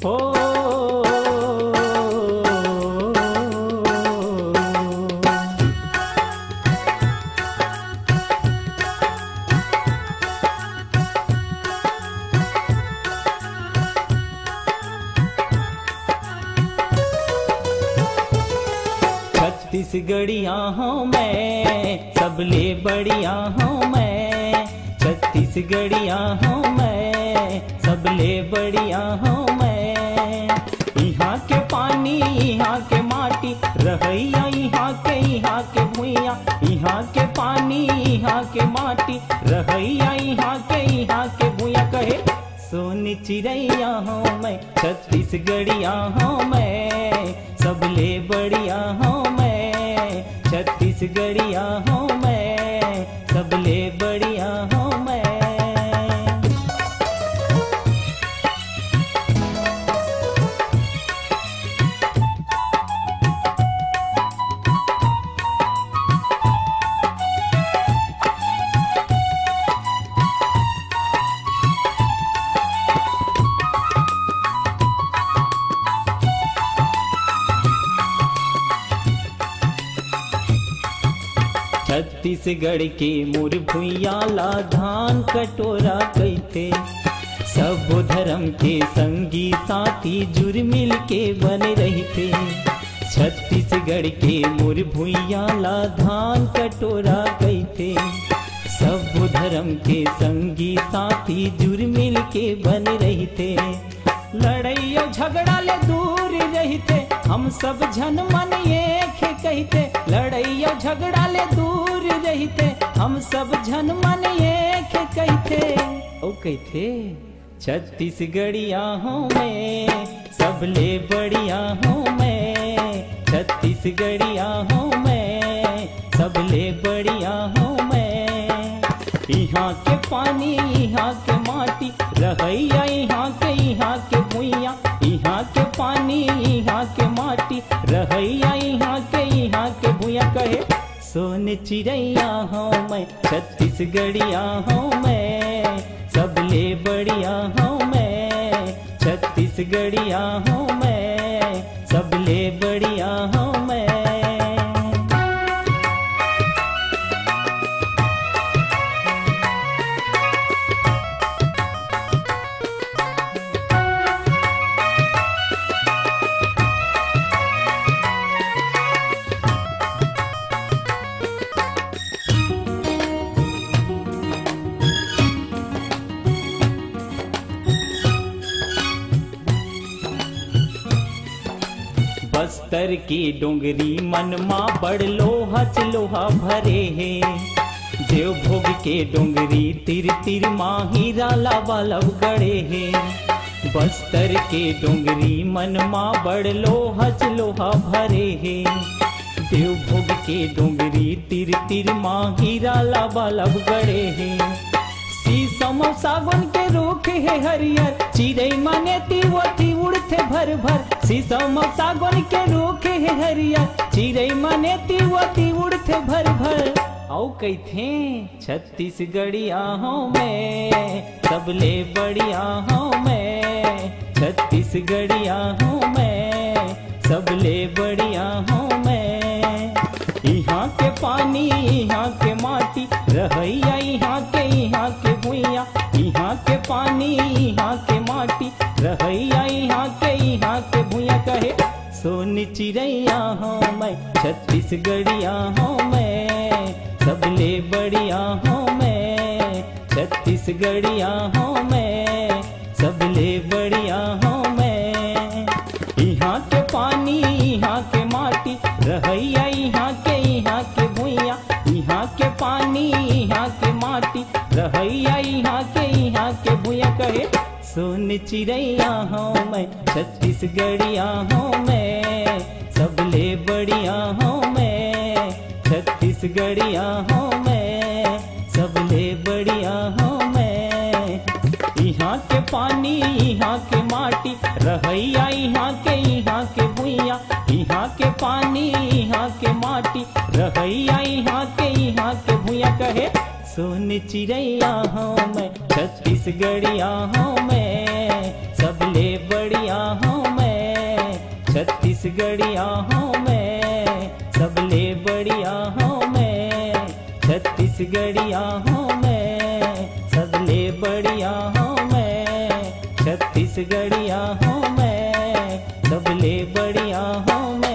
हो छत्तीसगढ़िया हूँ मैं, सबले बढ़िया हूँ मैं। छत्तीसगढ़िया हूँ मैं, सबले बढ़िया हूँ मैं। यहाँ के पानी यहाँ के माटी रहैया, यहाँ के भुइया। यहाँ के पानी यहाँ के माटी रहैया, यहाँ के भुइया। कहे सोनी चिड़ैया हूँ मैं, छत्तीसगढ़िया हूँ मैं, सबले बढ़िया हूँ मैं। छत्तीसगढ़िया हूँ मैं, सबले बढ़िया हूँ मैं। छत्तीसगढ़ के मोर भुइया ला धान कटोरा कहते। सब धर्म के संगी साथी जुड़ मिल के बने रहते। छत्तीसगढ़ के मोर भुइया ला धान कटोरा कहते। सब धर्म के संगी साथी जुड़ मिल के बने रहते। लड़ाइयो झगड़ा ले दूर रहते, हम सब झन मन एक कहते। लड़ाइयो झगड़ा ले दूर रहते, हम सब झन मन एक कहते। ओ कहते छत्तीसगढ़िया हूँ मैं, सबले बढ़िया हूँ मैं। छत्तीसगढ़िया हूँ मैं, सबले बढ़िया हूँ मैं। यहाँ के पानी यहाँ के माटी रहैया, यहाँ के भुइया। यहाँ के पानी यहाँ के माटी रहैया, यहाँ के भुइया। कहे सोन चिड़ैया हूँ मैं, छत्तीसगढ़िया हूँ मैं, सबले बढ़िया हूँ मैं। छत्तीसगढ़िया हूँ मैं, सबले बढ़िया हूँ मैं। बस्तर की डोंगरी मनमा बड़ लोहा लोहा भरे है। देवभोग के डोंगरी तिर तिर माहीरा लाबालब गड़े है। बस्तर के डोंगरी मनमा बड़ लोहा भरे है। देवभोग के डोंगरी तिर तिर माहीरा लाबालब गड़े है। शीशम सावन के रूख है हरियर, चिड़ै माने तीवती उड़ते भर भर। शीशम सावन के रूख है हरियर, चिड़ै माने तीवती उड़ते भर भर। औ कहते छत्तीसगढ़िया हूँ मैं, सबले बढ़िया हूँ मैं। छत्तीसगढ़िया हूँ मैं, सबले बढ़िया हूँ मैं। यहाँ के पानी यहाँ के माटी रहैया, यहाँ के भुइया। यहाँ के पानी यहाँ के माटी रहैया, यहाँ के भुइया। कहे सोन चिड़ैया हूँ मैं, छत्तीसगढ़िया हूँ मैं, सबले बढ़िया हूँ मैं। छत्तीसगढ़िया हूँ मैं, सबले बढ़िया हूँ मैं। यहाँ के पानी यहाँ के माटी रहैया, यहाँ के भुइया। यहाँ के पानी यहाँ के माटी रहैया, यहाँ के भुइया। कहे सोन चिड़ैया हूँ मैं, छत्तीसगढ़िया हूँ मैं, सबले बढ़िया हूँ मैं। छत्तीसगढ़िया हूँ मैं, सबले बढ़िया हूँ मैं। यहाँ के पानी यहाँ के माटी रहैया, यहाँ के भुइया। यहाँ के पानी यहाँ के माटी रहैया, यहाँ के भुइया। कहे सोन चिड़ैया हूँ मैं, छत्तीसगढ़िया हूँ मैं, सबले बढ़िया हूँ मैं, छत्तीसगढ़िया हूँ मैं, सबले बढ़िया हूँ मैं, छत्तीसगढ़िया हूँ मैं, सबले बढ़िया हूँ मैं, छत्तीसगढ़िया हूँ मैं, सबले बढ़िया हूँ मैं।